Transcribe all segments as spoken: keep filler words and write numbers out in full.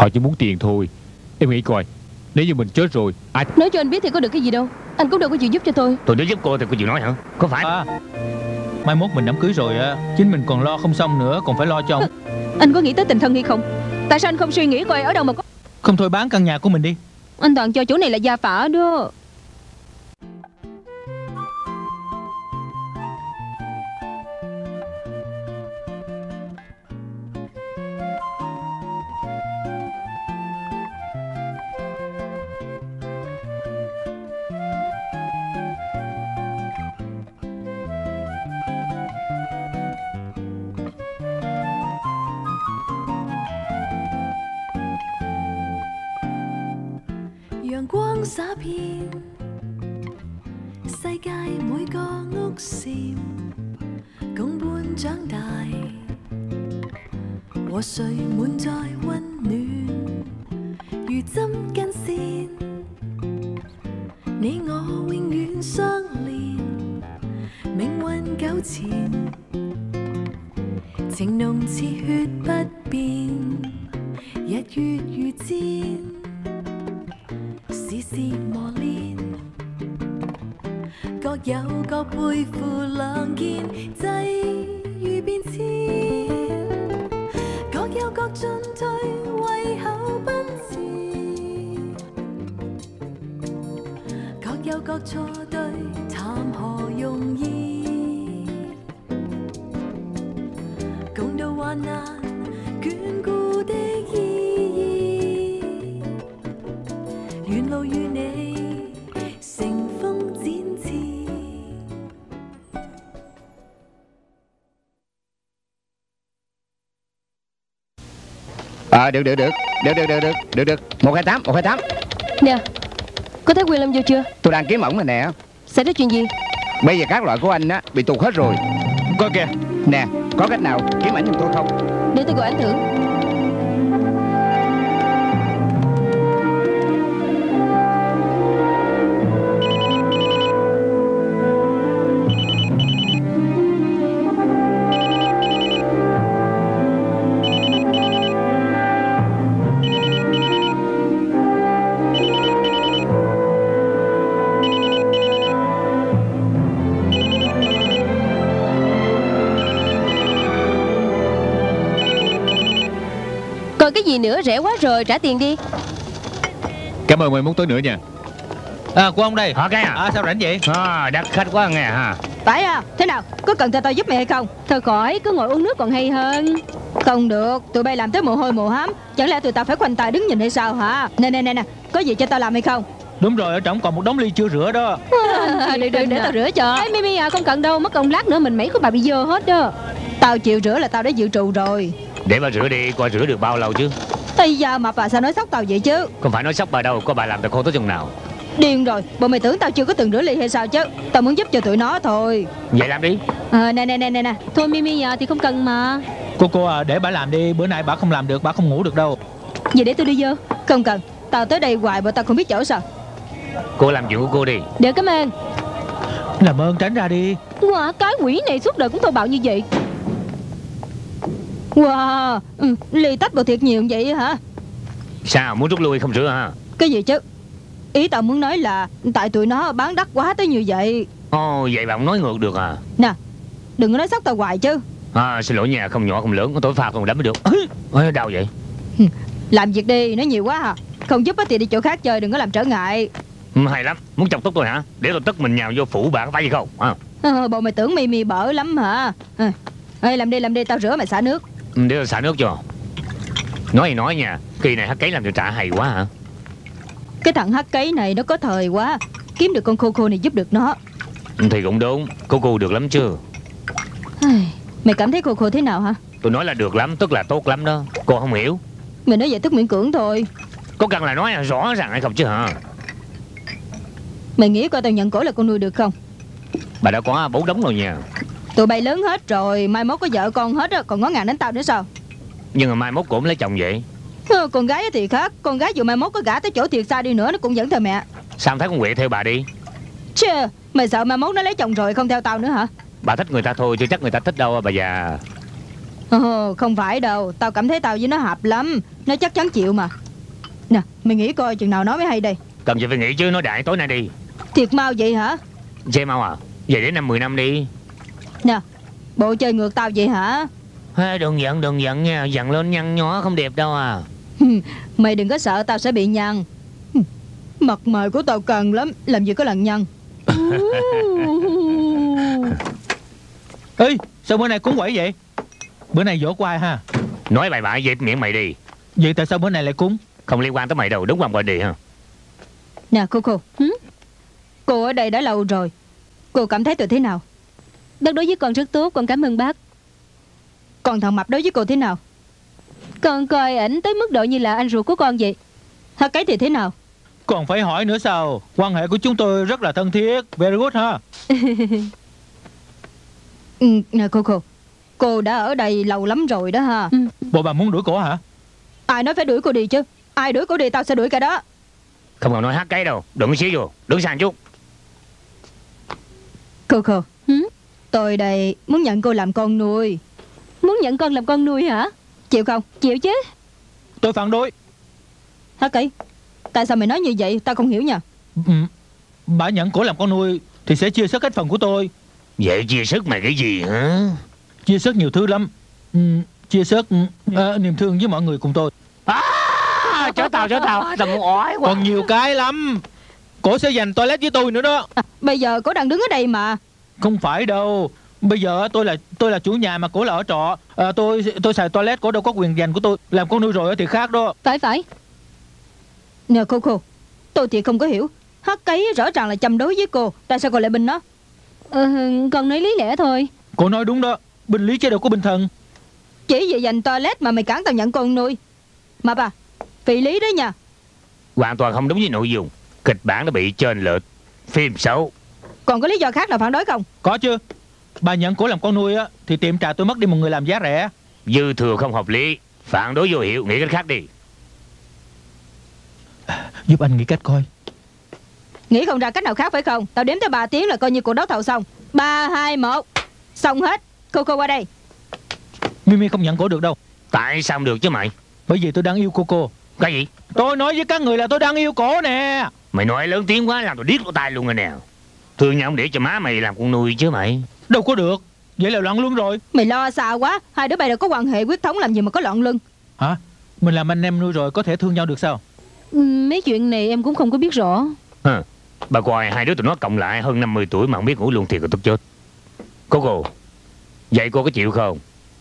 Họ chỉ muốn tiền thôi. Em nghĩ coi, nếu như mình chết rồi ai... Nói cho anh biết thì có được cái gì đâu. Anh cũng đâu có chịu giúp cho tôi. Tôi nếu giúp cô thì cô chịu nói hả? Có phải à, mai mốt mình đám cưới rồi á, chính mình còn lo không xong nữa, còn phải lo cho ông. Anh có nghĩ tới tình thân hay không? Tại sao anh không suy nghĩ coi ở đâu mà có... Không thôi bán căn nhà của mình đi. Anh toàn cho chỗ này là gia phả đó. 灑遍世界每個屋檐，共伴長大，和誰滿載溫暖，如針跟線，你我永遠相連，命運糾纏，情濃似血不變，日月如箭。事事磨練，各有各背負兩件，際遇變遷，各有各進退，為口奔馳，各有各錯對，談何容易，共度患難，眷顧的意義。沿路與你乘風展翅。 À được được được được được được được được được một hai tám một hai tám. Nè, có thấy William vô chưa? Tôi đang kiếm ổng rồi nè. Xảy ra chuyện gì? Bây giờ các loại của anh á bị tụt hết rồi. Coi kìa. Nè, có cách nào kiếm ảnh giùm tôi không? Để tôi gọi anh thử. Cái gì nữa, rẻ quá rồi, trả tiền đi. Cảm ơn mười mốt tới nữa nha. À, của ông đây. Hả cái à? À, sao rảnh vậy? À, đắt khách quá nghe ha. Phải à, thế nào, có cần tao tao giúp mày hay không? Thôi khỏi, cứ ngồi uống nước còn hay hơn. Không được, tụi bay làm tới mồ hôi mồ hám. Chẳng lẽ tụi tao phải khoanh tay đứng nhìn hay sao hả? Nè nè nè nè, có gì cho tao làm hay không? Đúng rồi, ở trong còn một đống ly chưa rửa đó. À, được được, để tao rửa cho. Ê Mimi à, không cần đâu, mất công lát nữa mình mấy của bà bị dơ hết đó. Tao chịu rửa là tao đã dự trù rồi. Để bà rửa đi, coi rửa được bao lâu chứ. Ây da, mà bà sao nói sốc tao vậy chứ? Không phải nói sốc bà đâu, có bà làm tao khô tới chừng nào. Điên rồi, bộ mày tưởng tao chưa có từng rửa ly hay sao chứ? Tao muốn giúp cho tụi nó thôi. Vậy làm đi. À, nè nè nè nè nè. Thôi Mimi nhà thì không cần mà. Cô cô à, để bà làm đi, bữa nay bà không làm được, bà không ngủ được đâu. Vậy để tôi đi vô. Không cần, tao tới đây hoài mà tao không biết chỗ sao. Cô làm chuyện của cô đi. Được, cảm ơn. Làm ơn tránh ra đi. Wow, cái quỷ này suốt đời cũng thô bạo như vậy. Wow, ừ, ly tách đồ thiệt nhiều vậy hả? Sao, muốn rút lui không rửa hả? Cái gì chứ? Ý tao muốn nói là tại tụi nó bán đắt quá tới như vậy. Ồ, vậy bà không nói ngược được à? Nè, đừng có nói sốc tao hoài chứ. À, xin lỗi nha, không nhỏ không lớn, tối pha còn đánh mới được. Ôi, đau vậy. Làm việc đi, nói nhiều quá à. Không giúp thì đi chỗ khác chơi, đừng có làm trở ngại. Ừ, hay lắm, muốn chọc tức tôi hả? Để tôi tức mình nhào vô phủ bà có phải gì không? À. À, bộ mày tưởng Mimi bở lắm hả? À. Ê, làm đi làm đi, tao rửa mày xả nước. Ừ, để tôi xả nước cho. Nói thì nói nha, kỳ này hát cấy làm cho trả hay quá hả? Cái thằng hát cấy này nó có thời quá. Kiếm được con khô khô này giúp được nó. Thì cũng đúng, cô cô được lắm chứ. Mày cảm thấy khô khô thế nào hả? Tôi nói là được lắm, tức là tốt lắm đó. Cô không hiểu. Mày nói vậy tức miễn cưỡng thôi. Có cần là nói rõ ràng hay không chứ hả? Mày nghĩ coi tao nhận cổ là con nuôi được không? Bà đã có bốn đống rồi nha. Tụi bay lớn hết rồi, mai mốt có vợ con hết á, còn ngó ngàng đến tao nữa sao? Nhưng mà mai mốt cũng lấy chồng vậy. À, con gái thì khác, con gái dù mai mốt có gả tới chỗ thiệt xa đi nữa nó cũng vẫn theo mẹ. Sao thấy con Huệ theo bà đi? Chứ, mày sợ mai mốt nó lấy chồng rồi không theo tao nữa hả? Bà thích người ta thôi chứ chắc người ta thích đâu bà già. Ồ, không phải đâu. Tao cảm thấy tao với nó hợp lắm. Nó chắc chắn chịu mà. Nè, mày nghĩ coi chừng nào nói mới hay đây. Cần gì phải nghĩ chứ, nói đại tối nay đi. Thiệt mau vậy hả? Chơi mau à? Về đến năm mười năm đi. Nè, bộ chơi ngược tao vậy hả? À, đừng giận đừng giận nha. Giận lên nhăn nhó không đẹp đâu à. Mày đừng có sợ tao sẽ bị nhăn. Mặt mày của tao cần lắm. Làm gì có lần nhăn. Ê, sao bữa nay cúng quẩy vậy? Bữa nay giỗ quai ha. Nói bài bạ dẹp miệng mày đi. Vậy tại sao bữa nay lại cúng? Không liên quan tới mày đâu, đúng không bà đi ha. Nè Coco, ừ? Cô ở đây đã lâu rồi. Cô cảm thấy tôi thế nào? Bác đối với con rất tốt, con cảm ơn bác. Còn thằng Mập đối với cô thế nào? Con coi ảnh tới mức độ như là anh ruột của con vậy. Hả cái thì thế nào? Còn phải hỏi nữa sao? Quan hệ của chúng tôi rất là thân thiết. Very good ha. Ừ, nè Coco, cô đã ở đây lâu lắm rồi đó ha. Ừ. Bộ bà muốn đuổi cổ hả? Ai nói phải đuổi cô đi chứ? Ai đuổi cô đi tao sẽ đuổi cả đó. Không cần nói hát cái đâu. Đừng có xíu vô, đứng sang chút. Coco, ừ? tôi đây muốn nhận cô làm con nuôi. Muốn nhận con làm con nuôi hả? Chịu không? Chịu chứ. Tôi phản đối. Hả Kỳ? Tại sao mày nói như vậy? Tao không hiểu nha. Ừ. Bà nhận cổ làm con nuôi thì sẽ chia sớt hết phần của tôi. Vậy chia sức mày cái gì hả? Chia sớt nhiều thứ lắm. Ừ, chia sớt uh, niềm thương với mọi người cùng tôi. À, chó tao chó tao tao muốn ói quá. Còn nhiều cái lắm. Cổ sẽ dành toilet với tôi nữa đó. À, bây giờ cô đang đứng ở đây mà. Không phải đâu. Bây giờ tôi là tôi là chủ nhà mà cổ là ở trọ. À, tôi tôi xài toilet, cổ đâu có quyền dành của tôi. Làm con nuôi rồi thì khác đó. Phải phải. Nè Coco, tôi thì không có hiểu. Hắc Cấy rõ ràng là chăm đối với cô, tại sao cô lại binh nó? Ờ, con nói lý lẽ thôi. Cổ nói đúng đó. Binh lý chứ đâu có binh thần. Chỉ vì dành toilet mà mày cản tao nhận con nuôi. Mà bà, phi lý đó nha. Hoàn toàn không đúng với nội dung. Kịch bản đã bị chênh lệch. Phim xấu. Còn có lý do khác nào phản đối không? Có chứ. Bà nhận cổ làm con nuôi á thì tiệm trà tôi mất đi một người làm giá rẻ. Dư thừa không hợp lý. Phản đối vô hiệu, nghĩ cách khác đi. Giúp anh nghĩ cách coi. Nghĩ không ra cách nào khác phải không? Tao đếm tới ba tiếng là coi như cuộc đấu thầu xong. Ba, hai, một. Xong hết. Coco qua đây. Mimi không nhận cổ được đâu. Tại sao không được chứ mày? Bởi vì tôi đang yêu cô. Cái gì? Tôi nói với các người là tôi đang yêu cổ nè. Mày nói lớn tiếng quá làm tôi điếc lỗ tai luôn rồi nè. Thương nhau để cho má mày làm con nuôi chứ mày. Đâu có được. Vậy là loạn luân rồi. Mày lo sao quá. Hai đứa bay đều có quan hệ huyết thống, làm gì mà có loạn luân. Hả? Mình làm anh em nuôi rồi có thể thương nhau được sao? Ừ, mấy chuyện này em cũng không có biết rõ. Hả? Bà coi hai đứa tụi nó cộng lại hơn năm mươi tuổi mà không biết ngủ luôn thiệt là tức chết. Cô cô, vậy cô có chịu không?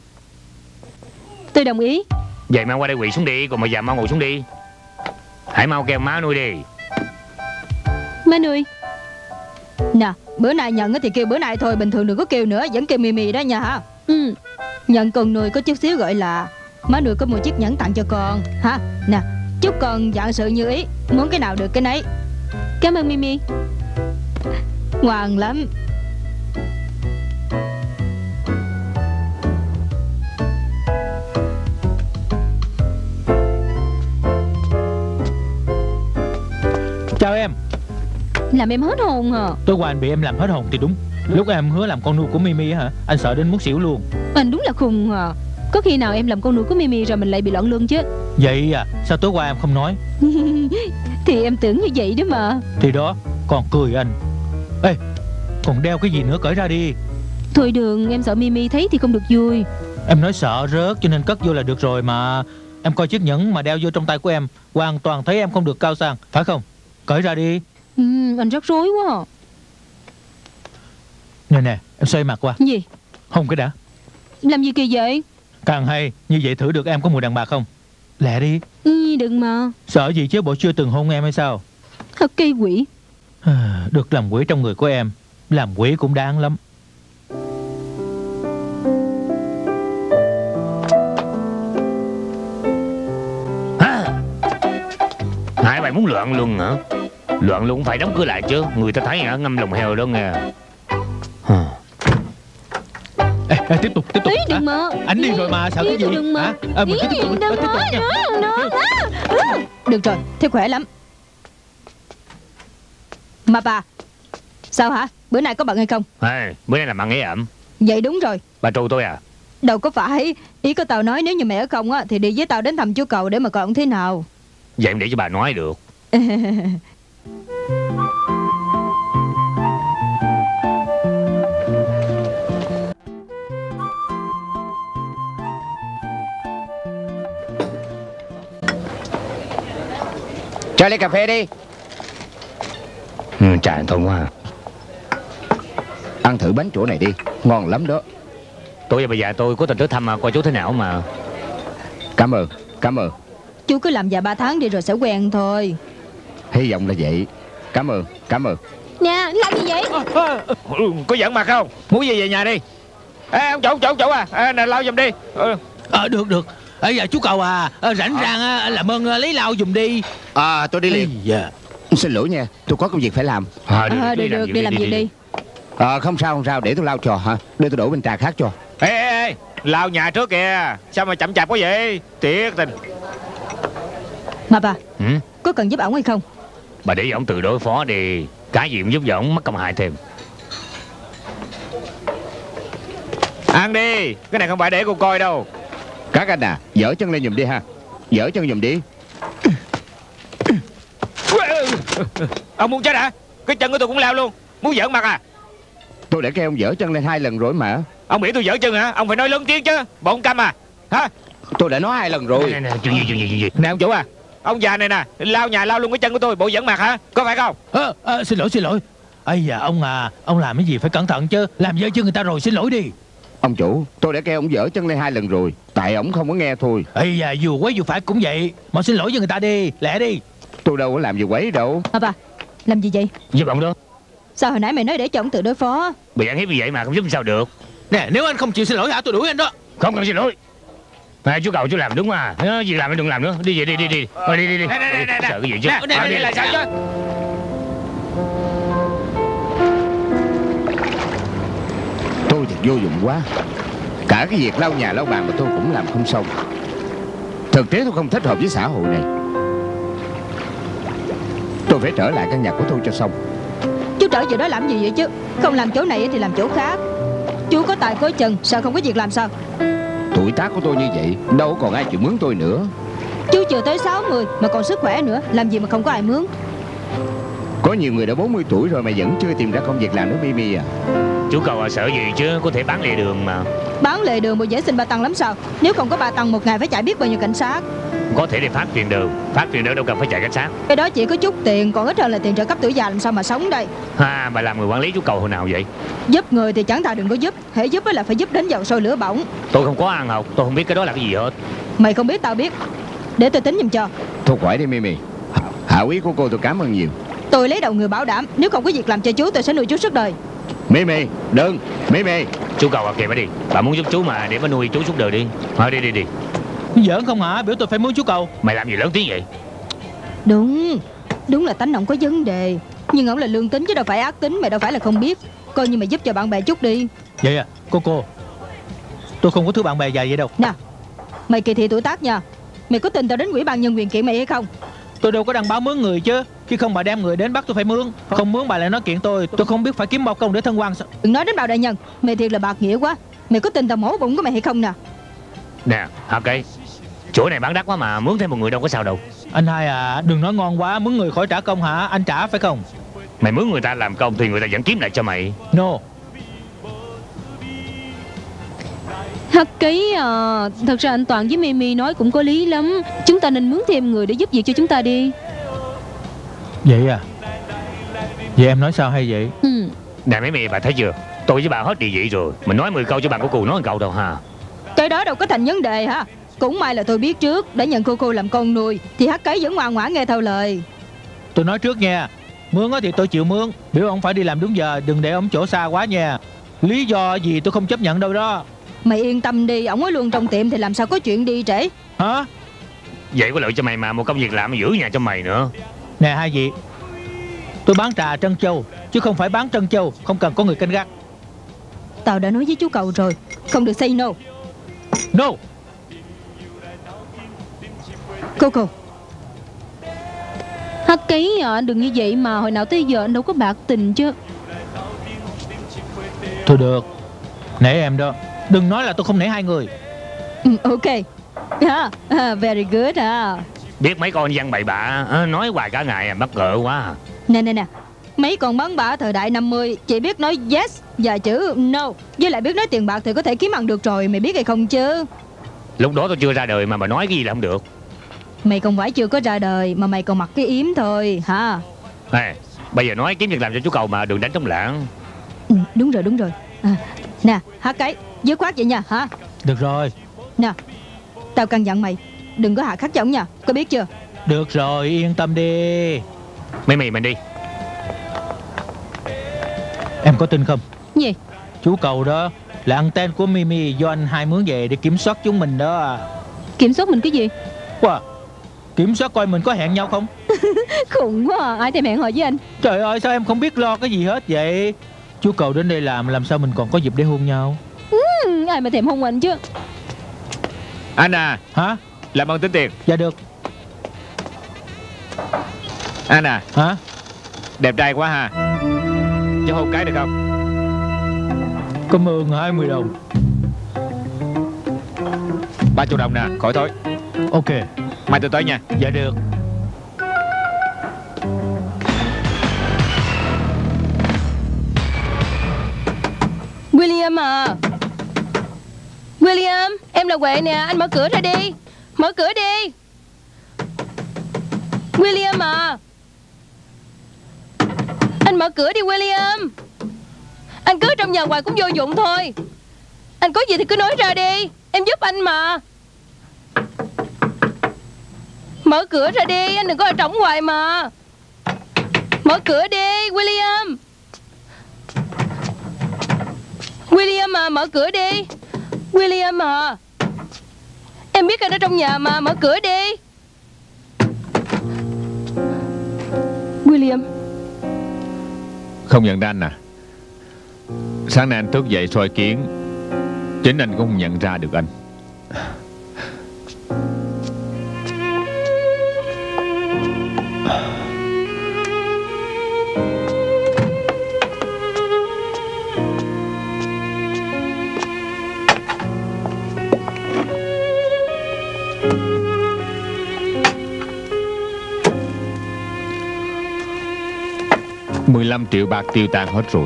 Tôi đồng ý. Vậy mau qua đây quỳ xuống đi. Còn bây giờ mau ngồi xuống đi. Hãy mau kêu má nuôi đi. Má nuôi. Nè, bữa nay nhận thì kêu bữa nay thôi. Bình thường đừng có kêu nữa. Vẫn kêu Mimi đó nha hả? Ừ. Nhận con nuôi có chút xíu gọi là má nuôi có một chiếc nhẫn tặng cho con. Hả? Nè, chúc con vạn sự như ý. Muốn cái nào được cái nấy. Cảm ơn Mimi. Ngoan lắm. Chào em. Làm em hết hồn hả? Tối qua anh bị em làm hết hồn thì đúng. Lúc em hứa làm con nuôi của Mimi hả? Anh sợ đến muốn xỉu luôn. Anh đúng là khùng hả? Có khi nào em làm con nuôi của Mimi rồi mình lại bị loạn luân chứ? Vậy à? Sao tối qua em không nói? Thì em tưởng như vậy đó mà. Thì đó, còn cười anh. Ê, còn đeo cái gì nữa cởi ra đi. Thôi đường, em sợ Mimi thấy thì không được vui. Em nói sợ rớt cho nên cất vô là được rồi mà. Em coi chiếc nhẫn mà đeo vô trong tay của em, hoàn toàn thấy em không được cao sang, phải không? Cởi ra đi. Ừ, anh rắc rối quá à. Nè nè, em xoay mặt qua. Gì? Hôn cái đã. Làm gì kỳ vậy? Càng hay, như vậy thử được em có mùi đàn bà không? Lẹ đi. Ừ, đừng mà. Sợ gì chứ, bộ chưa từng hôn em hay sao? Thật kỳ quỷ. Được làm quỷ trong người của em, làm quỷ cũng đáng lắm. Hai bạn muốn loạn luân hả? Loạn luân phải đóng cửa lại chứ. Người ta thấy hả, ngâm lồng heo đó nghe. Ê, ê, tiếp tục, tiếp tục. Ý đừng mà. Anh đi rồi mà, sợ Ý cái gì? đừng mà. Hả? À, mình Ý tiếp tục, đừng tiếp tục nói nha. nữa. Được rồi, thế khỏe lắm. Mà bà, sao hả? Bữa nay có bận hay không? Ê, bữa nay làm ăn ế ẩm. Vậy đúng rồi. Bà trù tôi à? Đâu có phải. Ý của tao nói nếu như mẹ ở không á thì đi với tao đến thăm chú Cầu để mà coi ông thế nào. Vậy em để cho bà nói được. Cho ly cà phê đi. Ừ, trà thơm quá. Ăn thử bánh chỗ này đi, ngon lắm đó. Tôi và bà già tôi có tình tới thăm mà coi chú thế nào mà. Cảm ơn, cảm ơn. Chú cứ làm vài ba tháng đi rồi sẽ quen thôi. Hy vọng là vậy. Cảm ơn, cảm ơn. Nè, làm gì vậy? Có giận mặt không? Muốn gì về nhà đi. Ê, ông chủ, chủ, chủ à, à nè, lau giùm đi. Ừ. Ờ, được, được. Ê, giờ chú Cầu à, rảnh rang á, làm ơn lấy lau giùm đi. À, tôi đi liền. Dạ. Xin lỗi nha, tôi có công việc phải làm. À, được, Ờ, được, được, đi làm việc đi. À, không sao, không sao, để tôi lau cho hả? Để tôi đổ bên trà khác cho. Ê, ê, ê, lau nhà trước kìa. Sao mà chậm chạp quá vậy? Tiếc tình. Mà bà, Ừ? có cần giúp ổng hay không? Bà để ổng tự đối phó đi. Cái gì cũng giúp ổng mất công hại thêm. Ăn đi. Cái này không phải để cô coi đâu. Các anh à, dở chân lên giùm đi ha. Dở chân giùm đi. Ông muốn chết hả? Cái chân của tôi cũng leo luôn. Muốn giỡn mặt à? Tôi đã kêu ông dở chân lên hai lần rồi mà. Ông nghĩ tôi dở chân hả? Ông phải nói lớn tiếng chứ. Bọn câm à? Hả? Tôi đã nói hai lần rồi. Nè, nè, chuyện gì, chuyện gì, chuyện gì? Nè ông chủ à, ông già này nè, lau nhà lau luôn cái chân của tôi, bộ giỡn mặt hả? Có phải không? À, à, xin lỗi, xin lỗi. Ây da, ông à, ông làm cái gì phải cẩn thận chứ. Làm dơ chân người ta rồi, xin lỗi đi. Ông chủ, tôi đã kêu ông dở chân lên hai lần rồi. Tại ông không có nghe thôi. Ây da, dù quấy dù phải cũng vậy. Mà xin lỗi với người ta đi, lẹ đi. Tôi đâu có làm gì quấy đâu. Mà bà, làm gì vậy? Giúp ông đó. Sao hồi nãy mày nói để cho ổng tự đối phó? Bị ăn hiếp như vậy mà không giúp sao được. Nè, nếu anh không chịu xin lỗi hả, tôi đuổi anh đó. Không cần xin lỗi. Nè, chú Cầu chú làm đúng mà. Nó gì làm đừng làm nữa. Đi về đi đi đi. Thôi đi đi đi. Nè, nè, nè, nè. Sợ cái gì chứ? Nè, nè, Thôi nè, đi. là sao chứ? Tôi thật vô dụng quá. Cả cái việc lau nhà lau bàn mà tôi cũng làm không xong. Thực tế tôi không thích hợp với xã hội này. Tôi phải trở lại căn nhà của tôi cho xong. Chú trở về đó làm gì vậy chứ? Không làm chỗ này thì làm chỗ khác. Chú có tài có chân, sao không có việc làm sao? Tuổi tác của tôi như vậy, đâu còn ai chịu mướn tôi nữa. Chú chưa tới sáu mươi mà còn sức khỏe nữa, làm gì mà không có ai mướn. Có nhiều người đã bốn mươi tuổi rồi mà vẫn chưa tìm ra công việc làm nữa Mimi à. Chú Cầu à, sợ gì chứ, có thể bán lề đường mà. Bán lề đường bộ dễ xin ba tăng lắm sao? Nếu không có ba tăng một ngày phải chạy biết bao nhiêu cảnh sát. Có thể để phát truyền đường. Phát truyền đường đâu cần phải chạy cảnh sát. Cái đó chỉ có chút tiền, còn ít hơn là tiền trợ cấp tuổi già, làm sao mà sống đây? Ha, bà làm người quản lý chú Cầu hồi nào vậy? Giúp người thì chẳng thà đừng có giúp. Hễ giúp là phải giúp đến dầu sôi lửa bỏng. Tôi không có ăn học, tôi không biết cái đó là cái gì hết. Mày không biết tao biết. Để tôi tính giùm cho. Thôi khỏi đi Mimi. Hảo ý của cô tôi cảm ơn nhiều. Tôi lấy đầu người bảo đảm, nếu không có việc làm cho chú tôi sẽ nuôi chú suốt đời. Mimi, đừng, Mimi. Chú Cầu à, kìa bà đi. Bà muốn giúp chú mà để bà nuôi chú suốt đời đi. Thôi đi đi đi. Giỡn không hả, biểu tôi phải mướn chú Cầu. Mày làm gì lớn tiếng vậy? Đúng, đúng là tánh ổng có vấn đề. Nhưng ổng là lương tính chứ đâu phải ác tính, mày đâu phải là không biết. Coi như mày giúp cho bạn bè chút đi. Vậy à, cô cô, tôi không có thứ bạn bè dài vậy đâu. Nè, mày kỳ thị tuổi tác nha. Mày có tin tao đến ủy ban nhân quyền kiện mày hay không? Tôi đâu có đăng báo mướn người chứ. Khi không bà đem người đến bắt tôi phải mướn. Không mướn bà lại nói kiện tôi. Tôi không biết phải kiếm bao công để thân quan sao. Đừng nói đến bao đại nhân. Mày thiệt là bạc nghĩa quá. Mày có tin tao mổ bụng của mày hay không nè? Nè, ok. Chỗ này bán đắt quá mà mướn thêm một người đâu có sao đâu. Anh hai à, đừng nói ngon quá. Mướn người khỏi trả công hả? Anh trả phải không? Mày mướn người ta làm công thì người ta vẫn kiếm lại cho mày. No. Hắc Ký à, thật ra anh Toàn với Mimi nói cũng có lý lắm. Chúng ta nên mướn thêm người để giúp việc cho chúng ta đi. Vậy à? Vậy em nói sao hay vậy? Ừ. Nè mấy mày, bà thấy chưa? Tôi với bà hết địa vị rồi. Mình nói mười câu cho bạn của cô nói một câu đâu ha. Cái đó đâu có thành vấn đề hả? Cũng may là tôi biết trước, đã nhận cô cô làm con nuôi thì Hắc Ký vẫn ngoan ngoãn nghe theo lời. Tôi nói trước nha. Mướn thì tôi chịu mướn. Biểu ông phải đi làm đúng giờ. Đừng để ông chỗ xa quá nha. Lý do gì tôi không chấp nhận đâu đó. Mày yên tâm đi, ổng ở luôn trong tiệm thì làm sao có chuyện đi trễ. Hả? Vậy có lợi cho mày mà, một công việc làm giữ nhà cho mày nữa. Nè hai vị, tôi bán trà trân châu chứ không phải bán trân châu. Không cần có người canh gác. Tao đã nói với chú Cầu rồi, không được say no. No. Cô cô, Hắc Ký à, đừng như vậy mà. Hồi nào tới giờ anh đâu có bạc tình chứ. Thôi được, nể em đó. Đừng nói là tôi không nể hai người. Ừ, ok. À, à, very good à. Biết mấy con văn bậy bạ nói hoài cả ngày à, mắc cỡ quá. Nè nè nè, mấy con bắn bả thời đại năm mươi chỉ biết nói yes và chữ no, với lại biết nói tiền bạc thì có thể kiếm ăn được rồi, mày biết hay không chứ? Lúc đó tôi chưa ra đời mà mà nói cái gì là không được. Mày không phải chưa có ra đời mà mày còn mặc cái yếm thôi hả? À, bây giờ nói kiếm việc làm cho chú Cầu mà đừng đánh trống lãng. Ừ, đúng rồi đúng rồi à, nè hát cái dứt khoát vậy nha hả? Được rồi. Nè, tao căn dặn mày đừng có hạ khắc giọng nha, có biết chưa? Được rồi, yên tâm đi. Mấy mày mình đi. Em có tin không? Gì? Chú Cầu đó là anten của Mimi do anh hai mướn về để kiểm soát chúng mình đó. Kiểm soát mình cái gì? Wow. Kiểm soát coi mình có hẹn nhau không. Khủng quá à. Ai thèm hẹn hò với anh? Trời ơi, sao em không biết lo cái gì hết vậy? Chú Cầu đến đây làm làm sao mình còn có dịp để hôn nhau. ừ, Ai mà thèm hôn anh chứ. Anh à. Hả? Làm ơn tính tiền. Dạ được. Anh à. Hả? Đẹp trai quá ha. Cho hôn cái được không? Cảm ơn hai mươi đồng. Ba chục đồng nè, khỏi thôi. Ok. Mai tôi tới nha. Dạ được. William à. William, em là Huệ nè, anh mở cửa ra đi. Mở cửa đi. William à. Anh mở cửa đi William. Anh cứ trong nhà hoài cũng vô dụng thôi. Anh có gì thì cứ nói ra đi, em giúp anh mà. Mở cửa ra đi, anh đừng có ở trống hoài mà. Mở cửa đi William. William à, mở cửa đi. William à. Em biết anh ở trong nhà mà, mở cửa đi. William. Không nhận ra anh à? Sáng nay anh thức dậy soi kiến, chính anh cũng không nhận ra được anh. mười lăm triệu bạc tiêu tan hết rồi.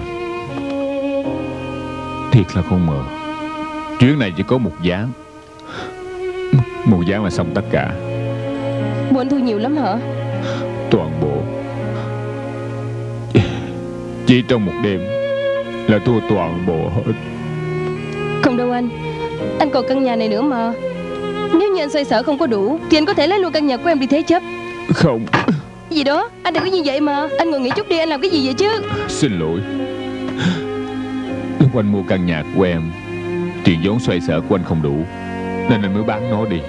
Thiệt là không ngờ chuyến này chỉ có một ván. Một ván là xong tất cả. Bộ anh thua nhiều lắm hả? Toàn bộ. Chỉ trong một đêm là thua toàn bộ hết. Không đâu anh. Anh còn căn nhà này nữa mà. Nếu như anh xoay sở không có đủ thì anh có thể lấy luôn căn nhà của em đi thế chấp. Không. Gì đó, anh đừng có như vậy mà. Anh ngồi nghĩ chút đi, anh làm cái gì vậy chứ? Xin lỗi. Lúc anh mua căn nhà của em, tiền vốn xoay sở của anh không đủ, nên anh mới bán nó đi.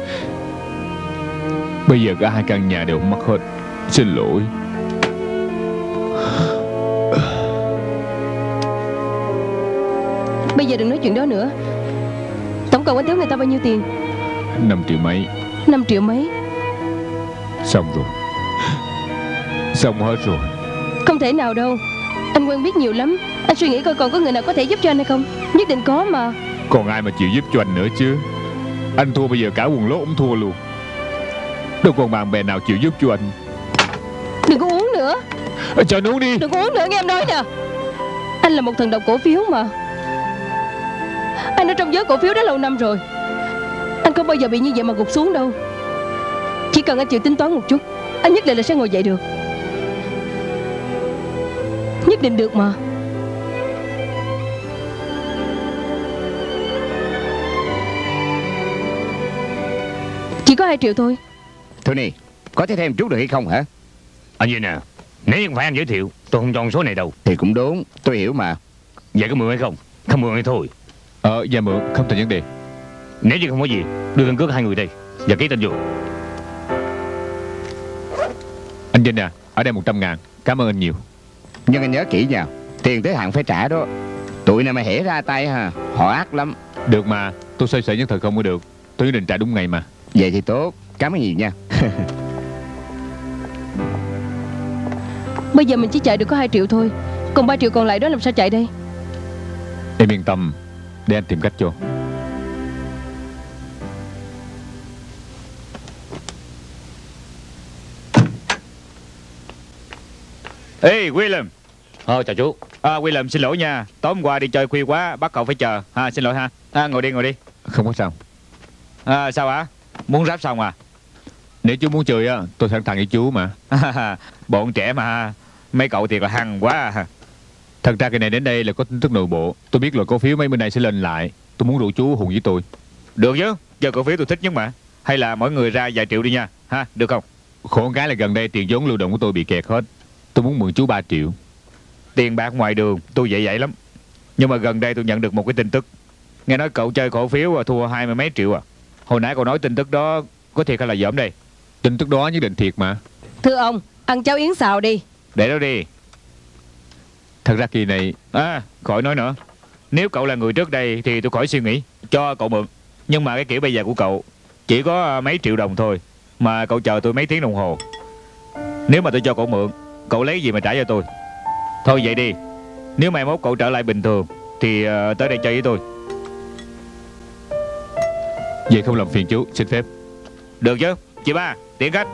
Bây giờ cả hai căn nhà đều mất hết. Xin lỗi. Bây giờ đừng nói chuyện đó nữa. Tổng cộng anh thiếu người ta bao nhiêu tiền? Năm triệu mấy. Năm triệu mấy? Xong rồi. Xong hết rồi. Không thể nào đâu. Anh quen biết nhiều lắm. Anh suy nghĩ coi còn có người nào có thể giúp cho anh hay không. Nhất định có mà. Còn ai mà chịu giúp cho anh nữa chứ. Anh thua bây giờ cả quần lót cũng thua luôn. Đâu còn bạn bè nào chịu giúp cho anh. Đừng có uống nữa. À, cho anh uống đi. Đừng có uống nữa nghe em nói nè. Anh là một thần độc cổ phiếu mà. Anh ở trong giới cổ phiếu đó lâu năm rồi. Anh không bao giờ bị như vậy mà gục xuống đâu. Chỉ cần anh chịu tính toán một chút, anh nhất định là sẽ ngồi dậy được. Nhất định được mà. Chỉ có hai triệu thôi. Tony, có thể thêm chút được hay không hả? Anh Vinh à, nếu không phải anh giới thiệu, tôi không chọn số này đâu. Thì cũng đúng, tôi hiểu mà. Vậy có mượn hay không? Không mượn hay thôi. Ờ, dạ mượn, không thành vấn đề. Nếu như không có gì, đưa căn cước hai người đây và ký tên vô. Anh Vinh à, ở đây một trăm ngàn. Cảm ơn anh nhiều. Nhưng anh nhớ kỹ nha, tiền tới hạn phải trả đó. Tụi này mà hễ ra tay ha, họ ác lắm. Được mà, tôi xoay sở nhất thời không có được. Tôi nhất định trả đúng ngày mà. Vậy thì tốt, cảm ơn nhiều nha. Bây giờ mình chỉ chạy được có hai triệu thôi. Còn ba triệu còn lại đó làm sao chạy đây? Em yên tâm, Để anh tìm cách cho. Ê William. Ờ chào chú. À, William xin lỗi nha, tối hôm qua đi chơi khuya quá, bắt cậu phải chờ. À, xin lỗi ha. À, ngồi đi ngồi đi. Không có sao. À, sao hả? Muốn ráp xong à? Nếu chú muốn chơi á, tôi sẵn sàng với chú mà. Bọn trẻ mà. Mấy cậu thiệt là hăng quá à. Thật ra cái này đến đây là có tin tức nội bộ. Tôi biết là cổ phiếu mấy bên này sẽ lên lại. Tôi muốn rủ chú hùng với tôi. Được chứ, giờ cổ phiếu tôi thích nhất mà. Hay là mỗi người ra vài triệu đi nha. Ha, được không? Khổ cái là gần đây tiền vốn lưu động của tôi bị kẹt hết. Tôi muốn mượn chú ba triệu. Tiền bạc ngoài đường tôi vậy vậy lắm. Nhưng mà gần đây tôi nhận được một cái tin tức. Nghe nói cậu chơi cổ phiếu thua hai mươi mấy triệu à. Hồi nãy cậu nói tin tức đó có thiệt hay là giỡn đây? Tin tức đó nhất định thiệt mà. Thưa ông, ăn cháo yến xào đi. Để đó đi. Thật ra kỳ này... À, khỏi nói nữa. Nếu cậu là người trước đây thì tôi khỏi suy nghĩ, cho cậu mượn. Nhưng mà cái kiểu bây giờ của cậu chỉ có mấy triệu đồng thôi, mà cậu chờ tôi mấy tiếng đồng hồ. Nếu mà tôi cho cậu mượn, cậu lấy gì mà trả cho tôi? Thôi vậy đi. Nếu mai mốt cậu trở lại bình thường thì uh, tới đây chơi với tôi. Vậy không làm phiền chú, xin phép. Được chứ. Chị ba, tiễn khách.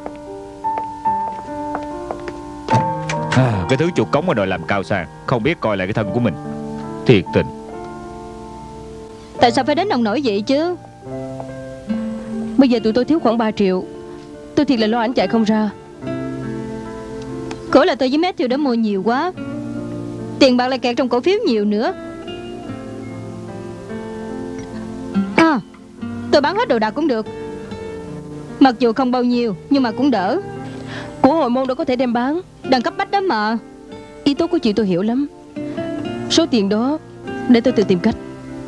À, cái thứ chuột cống mà đòi làm cao sang, không biết coi lại cái thân của mình. Thiệt tình. Tại sao phải đến nông nổi vậy chứ? Bây giờ tụi tôi thiếu khoảng ba triệu. Tôi thiệt là lo ảnh chạy không ra. Cổ là tôi với Matthew đã mua nhiều quá. Tiền bạc lại kẹt trong cổ phiếu nhiều nữa. À, tôi bán hết đồ đạc cũng được. Mặc dù không bao nhiêu nhưng mà cũng đỡ. Của hồi môn đâu có thể đem bán. Đang cấp bách đó mà. Ý tốt của chị tôi hiểu lắm. Số tiền đó để tôi tự tìm cách.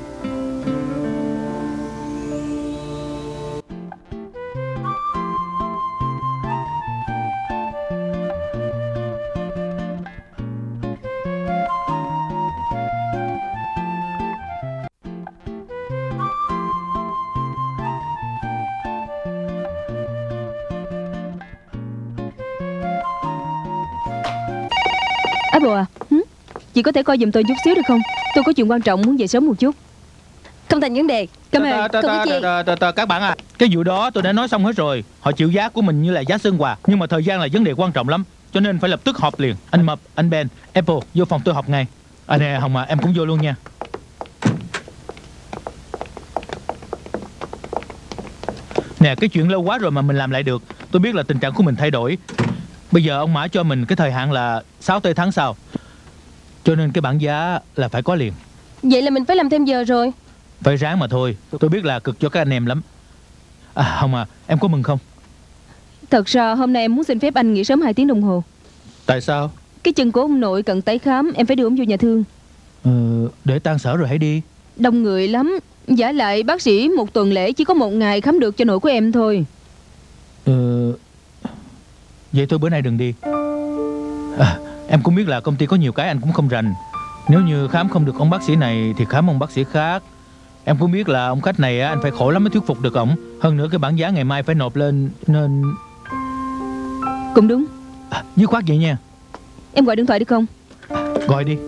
Apple à, hử? Chị có thể coi giùm tôi chút xíu được không? Tôi có chuyện quan trọng muốn về sớm một chút. Không thành vấn đề. Cảm ơn. Không có gì. Các bạn à, cái vụ đó tôi đã nói xong hết rồi. Họ chịu giá của mình như là giá sơn quà, nhưng mà thời gian là vấn đề quan trọng lắm, cho nên phải lập tức họp liền. Anh Mập, anh Ben, Apple vô phòng tôi họp ngay. À nè Hồng à, em cũng vô luôn nha. Nè, cái chuyện lâu quá rồi mà mình làm lại được. Tôi biết là tình trạng của mình thay đổi. Bây giờ ông Mã cho mình cái thời hạn là sáu tây tháng sau, cho nên cái bảng giá là phải có liền. Vậy là mình phải làm thêm giờ rồi. Phải ráng mà thôi. Tôi biết là cực cho các anh em lắm. À Hồng à, em có mừng không? Thật ra hôm nay em muốn xin phép anh nghỉ sớm hai tiếng đồng hồ. Tại sao? Cái chân của ông nội cần tái khám, em phải đưa ông vô nhà thương. Ờ, để tan sở rồi hãy đi. Đông người lắm. Giả lại bác sĩ một tuần lễ chỉ có một ngày khám được cho nội của em thôi. Ờ, vậy thôi bữa nay đừng đi. À, em cũng biết là công ty có nhiều cái anh cũng không rành. Nếu như khám không được ông bác sĩ này thì khám ông bác sĩ khác. Em cũng biết là ông khách này anh phải khổ lắm mới thuyết phục được ổng. Hơn nữa cái bảng giá ngày mai phải nộp lên nên... Cũng đúng. À, dứt khoát vậy nha. Em gọi điện thoại được không? Gọi đi.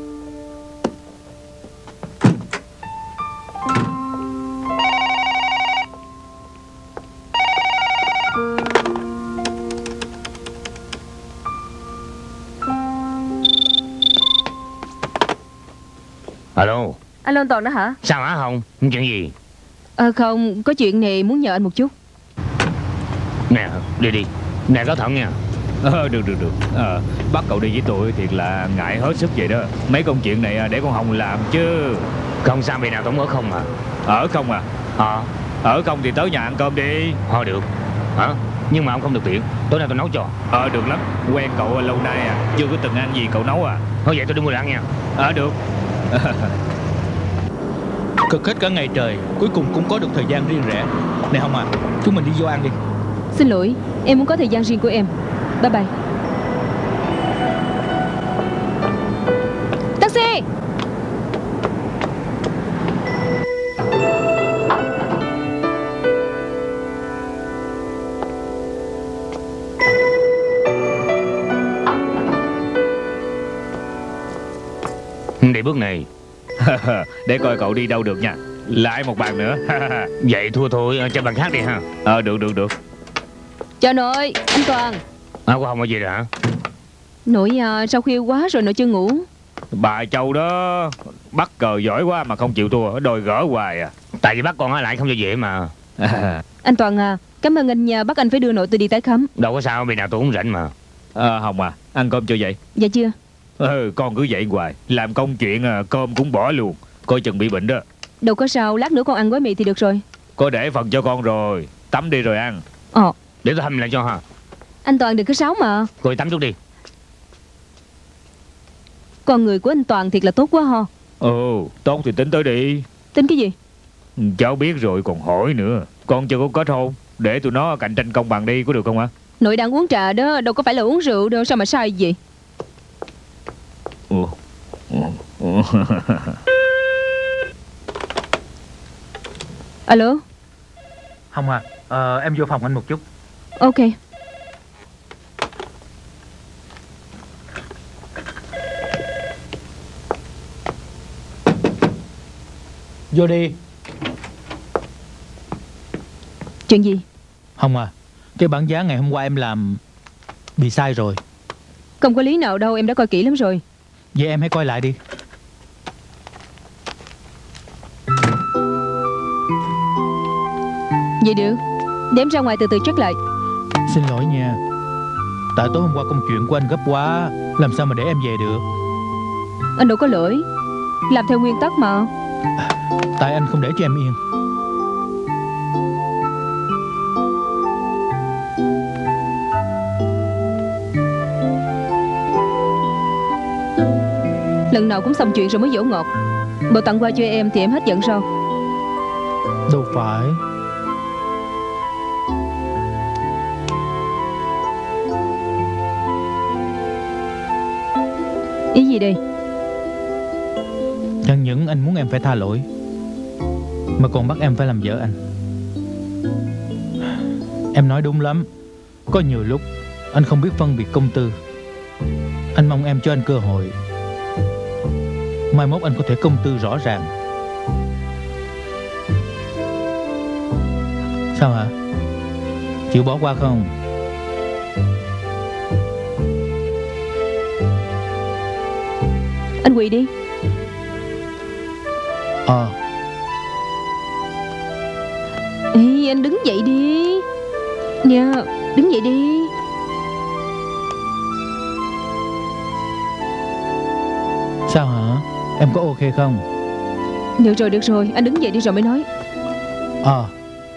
Alo. Alo anh Toàn đó hả? Sao hả Hồng? Chuyện gì? Ờ không, có chuyện này muốn nhờ anh một chút. Nè, đi đi. Nè có thận nha. Ờ, được được được. Ờ, bắt cậu đi với tôi thiệt là ngại hết sức vậy đó. Mấy công chuyện này để con Hồng làm chứ. Không sao, vì nào tổng ở không à? Ở không à? Ờ. Ở không thì tới nhà ăn cơm đi. Thôi được. Hả? Nhưng mà ông không được tiện. Tối nay tôi nấu cho. Ờ, được lắm. Quen cậu lâu nay à, chưa có từng ăn gì cậu nấu à. Thôi vậy tôi đi mua đồ ăn nha. Ờ, được. Cực hết cả ngày trời, cuối cùng cũng có được thời gian riêng rẽ. Này Hồng à, chúng mình đi vô ăn đi. Xin lỗi, em muốn có thời gian riêng của em. Bye bye. Taxi! Đi bước này. Để coi cậu đi đâu được nha. Lại một bàn nữa. Vậy thua thôi, cho bàn khác đi ha. Ờ được được được. Chào nội, anh Toàn. À, có không có gì rồi hả? Nội à, sao khuya quá rồi nội chưa ngủ? Bà Châu đó bắt cờ giỏi quá mà không chịu thua, đòi gỡ hoài à. Tại vì bắt con ở lại không cho dễ mà. Anh Toàn à, cảm ơn anh nha, bắt anh phải đưa nội tôi đi tái khám. Đâu có sao, vì nào tôi cũng rảnh mà. À, Hồng à, ăn cơm chưa vậy? Dạ chưa. Ừ, con cứ vậy hoài, làm công chuyện à, cơm cũng bỏ luôn. Coi chừng bị bệnh đó. Đâu có sao, lát nữa con ăn gói mì thì được rồi. Có để phần cho con rồi. Tắm đi rồi ăn. Ờ. Để tôi hâm lại cho hả? Anh Toàn đừng có sáo mà. Cô tắm chút đi. Con người của anh Toàn thiệt là tốt quá ho. Ừ, tốt thì tính tới đi. Tính cái gì? Cháu biết rồi còn hỏi nữa. Con chưa có kết hôn, để tụi nó cạnh tranh công bằng đi, có được không hả? Nội đang uống trà đó, đâu có phải là uống rượu đâu, sao mà sai gì? Ủa? Ủa? Alo. Hồng à, ờ, em vô phòng anh một chút. Ok. Vô đi. Chuyện gì? Hồng à, cái bản giá ngày hôm qua em làm bị sai rồi. Không có lý nào đâu, em đã coi kỹ lắm rồi. Vậy em hãy coi lại đi. Vậy được, để em ra ngoài từ từ check lại. Xin lỗi nha. Tại tối hôm qua công chuyện của anh gấp quá, làm sao mà để em về được. Anh đâu có lỗi, làm theo nguyên tắc mà. Tại anh không để cho em yên. Lần nào cũng xong chuyện rồi mới dỗ ngọt. Bộ tặng quà cho em thì em hết giận sao? Đâu phải. Ý gì đây? Chẳng những anh muốn em phải tha lỗi, mà còn bắt em phải làm vợ anh. Em nói đúng lắm. Có nhiều lúc anh không biết phân biệt công tư. Anh mong em cho anh cơ hội. Mai mốt anh có thể công tư rõ ràng. Sao hả? Chịu bỏ qua không? Anh quỳ đi. Ờ. Ê, anh đứng dậy đi. Nha, đứng dậy đi. Sao hả? Em có ok không? Được rồi, được rồi, anh đứng dậy đi rồi mới nói. Ờ.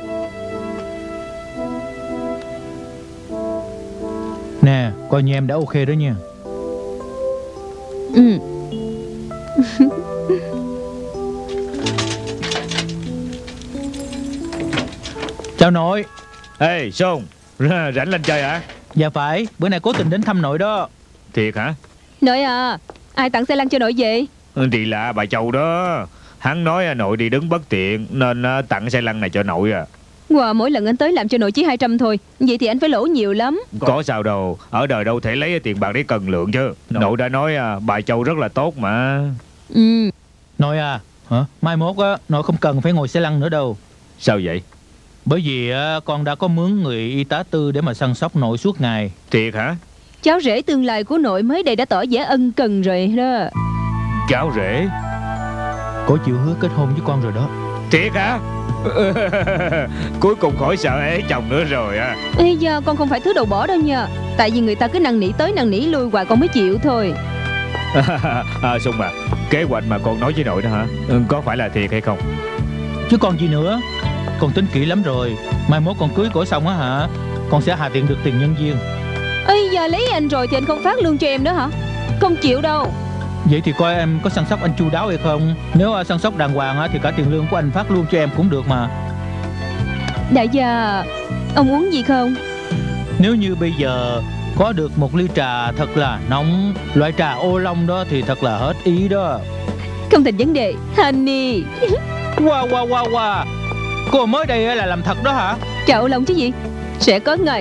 Nè, coi như em đã ok đó nha. Ừ. Chào nội. Ê, hey, Sông, rảnh lên chơi hả? Dạ phải, bữa nay cố tình đến thăm nội đó. Thiệt hả? Nội à, ai tặng xe lăn cho nội vậy? Thì là bà Châu đó. Hắn nói nội đi đứng bất tiện nên tặng xe lăn này cho nội à. Wow, mỗi lần anh tới làm cho nội chỉ hai trăm thôi. Vậy thì anh phải lỗ nhiều lắm. Có sao đâu, ở đời đâu thể lấy tiền bạc để cần lượng chứ. Nội đã nói bà Châu rất là tốt mà. Ừ. Nội à, hả? Mai mốt á, nội không cần phải ngồi xe lăn nữa đâu. Sao vậy? Bởi vì á, con đã có mướn người y tá tư để mà săn sóc nội suốt ngày. Thiệt hả? Cháu rể tương lai của nội mới đây đã tỏ vẻ ân cần rồi đó. Cháu rể? Cô chịu hứa kết hôn với con rồi đó. Thiệt hả? Cuối cùng khỏi sợ ế chồng nữa rồi à. Ê da, con không phải thứ đầu bỏ đâu nha. Tại vì người ta cứ năn nỉ tới năn nỉ lui hoài con mới chịu thôi. À, Sung à, kế hoạch mà con nói với nội đó hả? Có phải là thiệt hay không? Chứ còn gì nữa. Con tính kỹ lắm rồi. Mai mốt con cưới cổ xong á hả, con sẽ hạ tiện được tiền nhân viên. Ây da, lấy anh rồi thì anh không phát lương cho em nữa hả? Không chịu đâu. Vậy thì coi em có săn sóc anh chu đáo hay không. Nếu uh, săn sóc đàng hoàng á, thì cả tiền lương của anh phát luôn cho em cũng được mà. Đại gia, ông uống gì không? Nếu như bây giờ có được một ly trà thật là nóng, loại trà ô long đó, thì thật là hết ý đó. Không thành vấn đề, honey. Wow wow wow wow. Cô mới đây là làm thật đó hả? Trà ô long chứ gì. Sẽ có ngày.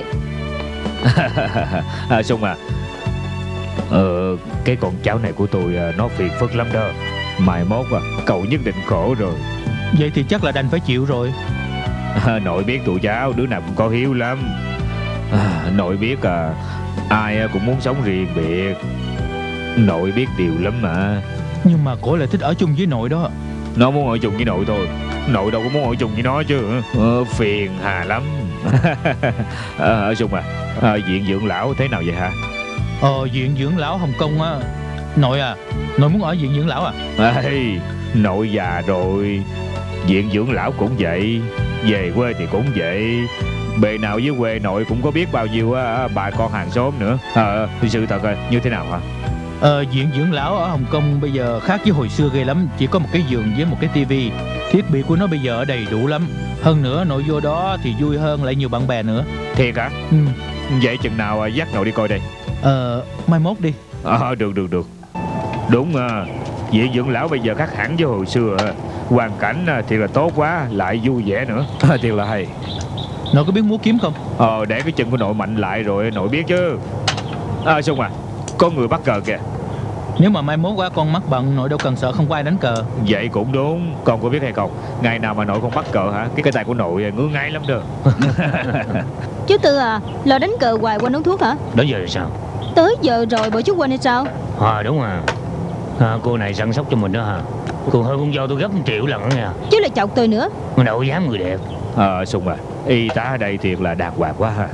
À, Sung à, Ờ, cái con cháu này của tôi nó phiền phức lắm đó. Mai mốt à, cậu nhất định khổ rồi. Vậy thì chắc là đành phải chịu rồi. À, nội biết tụi cháu đứa nào cũng có hiếu lắm. À, nội biết à, ai cũng muốn sống riêng biệt. Nội biết điều lắm mà. Nhưng mà cổ lại thích ở chung với nội đó. Nó muốn ở chung với nội thôi, nội đâu có muốn ở chung với nó chứ. ờ, Phiền hà lắm. à, Ở chung à, à viện dưỡng lão thế nào vậy hả? Ờ viện dưỡng lão Hồng Kông á. Nội à, nội muốn ở viện dưỡng lão à? à Nội già rồi, viện dưỡng lão cũng vậy, về quê thì cũng vậy. Bề nào với quê nội cũng có biết bao nhiêu á, bà con hàng xóm nữa. à, Sự thật là như thế nào hả? Ờ, viện dưỡng lão ở Hồng Kông bây giờ khác với hồi xưa ghê lắm. Chỉ có một cái giường với một cái tivi. Thiết bị của nó bây giờ đầy đủ lắm. Hơn nữa nội vô đó thì vui hơn, lại nhiều bạn bè nữa. Thiệt hả? Ừ. Vậy chừng nào dắt nội đi coi đây? Ờ, mai mốt đi. à, Được được được. Đúng à, viện dưỡng lão bây giờ khác hẳn với hồi xưa. Hoàn cảnh thì là tốt quá, lại vui vẻ nữa. Thiệt là hay. Nội có biết múa kiếm không? Ờ, để cái chân của nội mạnh lại rồi nội biết chứ. À Sung à, có người bắt cờ kìa. Nếu mà mai mốt qua con mắt bận, nội đâu cần sợ không có ai đánh cờ. Vậy cũng đúng. Con có biết hay không, ngày nào mà nội không bắt cờ hả, cái cái tay của nội ngứa ngáy lắm đó. Chú Tư à, lo đánh cờ hoài quên uống thuốc hả? Đến giờ rồi sao? Tới giờ rồi bộ chú quên hay sao? À đúng à, à cô này săn sóc cho mình đó hả? Còn hơn con dâu tôi gấp một triệu lần đó nha. Chú lại chọc tôi nữa. Mà đâu dám người đẹp. Ờ à, Sung à, y tá ở đây thiệt là đàng hoàng quá ha.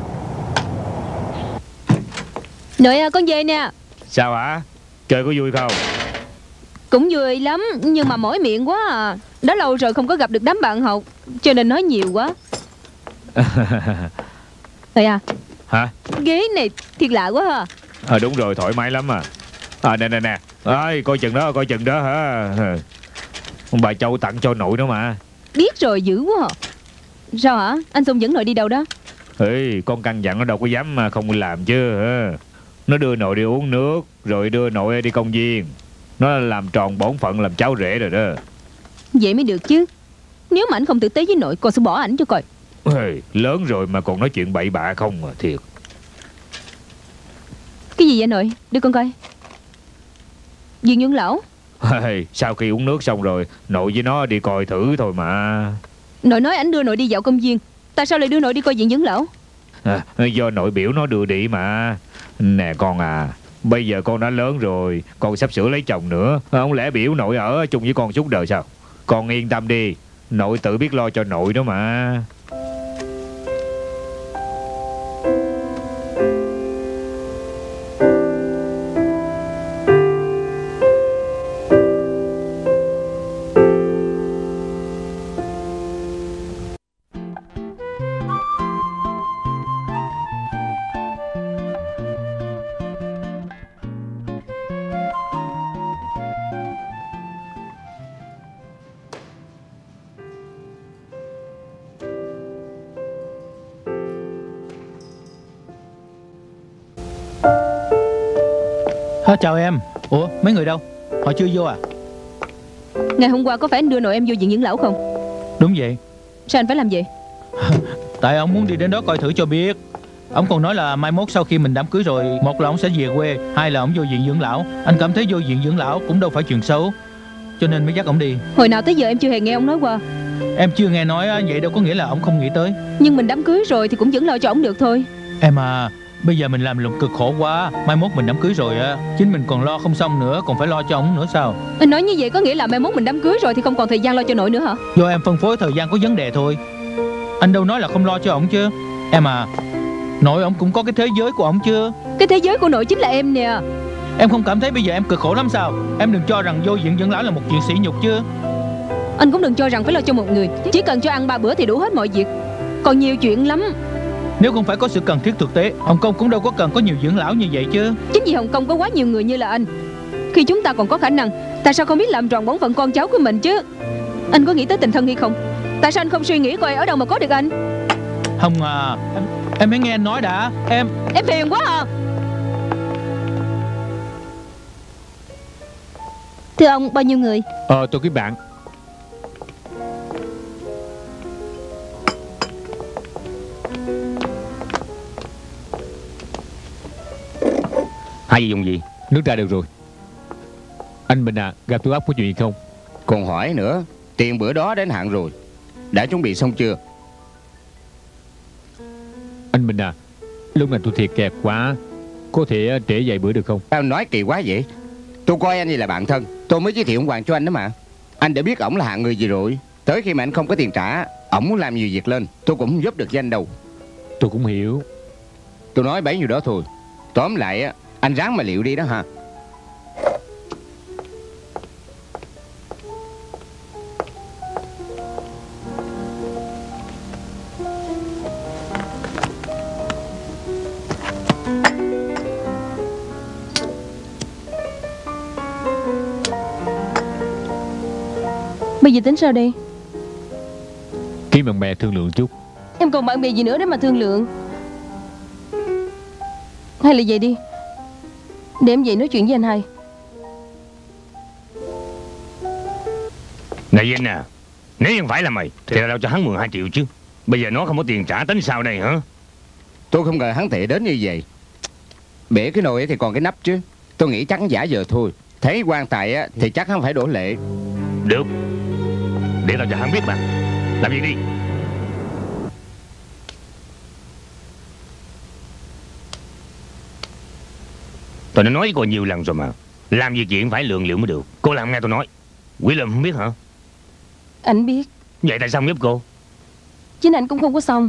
Nội à, con về nè. Sao hả? Chơi có vui không? Cũng vui lắm, nhưng mà mỏi miệng quá à. Đã lâu rồi không có gặp được đám bạn học, cho nên nói nhiều quá. Nội à. Hả? Ghế này thiệt lạ quá ha. À đúng rồi, thoải mái lắm à. À nè nè nè, ơi coi chừng đó, coi chừng đó hả. Bà Châu tặng cho nội đó mà. Biết rồi, dữ quá à. Sao hả? Anh Sung dẫn nội đi đâu đó? Ê, con căn dặn nó đâu có dám mà không làm chứ. Nó đưa nội đi uống nước, rồi đưa nội đi công viên. Nó làm tròn bổn phận làm cháu rể rồi đó. Vậy mới được chứ. Nếu mà anh không tử tế với nội, con sẽ bỏ ảnh cho coi. Ê, lớn rồi mà còn nói chuyện bậy bạ không mà, thiệt. Cái gì vậy nội? Đưa con coi. Viện dưỡng lão. Ê, sau khi uống nước xong rồi, nội với nó đi coi thử thôi mà. Nội nói ảnh đưa nội đi dạo công viên, tại sao lại đưa nội đi coi viện dưỡng lão? À, do nội biểu nó đưa đi mà. Nè con à, bây giờ con đã lớn rồi, con sắp sửa lấy chồng nữa. Không lẽ biểu nội ở chung với con suốt đời sao? Con yên tâm đi, nội tự biết lo cho nội đó mà. Hả, chào em. Ủa, mấy người đâu? Họ chưa vô à? Ngày hôm qua có phải anh đưa nội em vô viện dưỡng lão không? Đúng vậy. Sao anh phải làm vậy? Tại ông muốn đi đến đó coi thử cho biết. Ông còn nói là mai mốt sau khi mình đám cưới rồi, một là ông sẽ về quê, hai là ông vô viện dưỡng lão. Anh cảm thấy vô viện dưỡng lão cũng đâu phải chuyện xấu, cho nên mới dắt ông đi. Hồi nào tới giờ em chưa hề nghe ông nói qua. Em chưa nghe nói vậy đâu có nghĩa là ông không nghĩ tới. Nhưng mình đám cưới rồi thì cũng vẫn lo cho ông được thôi. Em à, bây giờ mình làm lụng cực khổ quá, mai mốt mình đám cưới rồi á, chính mình còn lo không xong nữa, còn phải lo cho ông nữa sao? Anh nói như vậy có nghĩa là mai mốt mình đám cưới rồi thì không còn thời gian lo cho nội nữa hả? Do em phân phối thời gian có vấn đề thôi. Anh đâu nói là không lo cho ổng chứ. Em à, nội ổng cũng có cái thế giới của ổng chưa? Cái thế giới của nội chính là em nè. Em không cảm thấy bây giờ em cực khổ lắm sao? Em đừng cho rằng vô viện dưỡng lão là một chuyện sỉ nhục chứ. Anh cũng đừng cho rằng phải lo cho một người, chỉ cần cho ăn ba bữa thì đủ hết mọi việc. Còn nhiều chuyện lắm. Nếu không phải có sự cần thiết thực tế, Hồng Kông cũng đâu có cần có nhiều dưỡng lão như vậy chứ. Chính vì Hồng Kông có quá nhiều người như là anh. Khi chúng ta còn có khả năng, tại sao không biết làm tròn bổn phận con cháu của mình chứ? Anh có nghĩ tới tình thân hay không? Tại sao anh không suy nghĩ coi ở đâu mà có được anh? Hồng à, em, em hãy nghe anh nói đã. Em Em phiền quá à. Thưa ông, bao nhiêu người? Ờ tôi kiếm bạn. Hai vị dùng gì? Nước ra được rồi. Anh Bình à, gặp tôi ốc có chuyện gì không? Còn hỏi nữa, tiền bữa đó đến hạn rồi. Đã chuẩn bị xong chưa? Anh Bình à, lúc này tôi thiệt kẹt quá, có thể trễ vài bữa được không? Tao nói kỳ quá vậy. Tôi coi anh như là bạn thân, tôi mới giới thiệu ông Hoàng cho anh đó mà. Anh đã biết ổng là hạng người gì rồi. Tới khi mà anh không có tiền trả, ổng muốn làm nhiều việc lên, tôi cũng không giúp được với anh đâu. Tôi cũng hiểu. Tôi nói bấy nhiêu đó thôi. Tóm lại á, anh ráng mà liệu đi đó ha. Bây giờ tính sao đây? Kiếm bạn bè thương lượng chút. Em còn bạn bè gì nữa để mà thương lượng? Hay là vậy đi, để em về nói chuyện với anh hai. Này Vinh à, nếu không phải là mày thì là đâu cho hắn mười hai triệu chứ. Bây giờ nó không có tiền trả tính sao đây hả? Tôi không ngờ hắn tệ đến như vậy. Bể cái nồi thì còn cái nắp chứ. Tôi nghĩ chắc hắn giả giờ thôi. Thấy quan tài á thì chắc hắn phải đổ lệ. Được, để tao cho hắn biết mà. Làm gì đi. Tôi đã nói với cô nhiều lần rồi mà. Làm việc chuyện phải lượng liệu mới được. Cô làm nghe tôi nói. Quý Lâm không biết hả? Anh biết. Vậy tại sao không giúp cô? Chính anh cũng không có xong,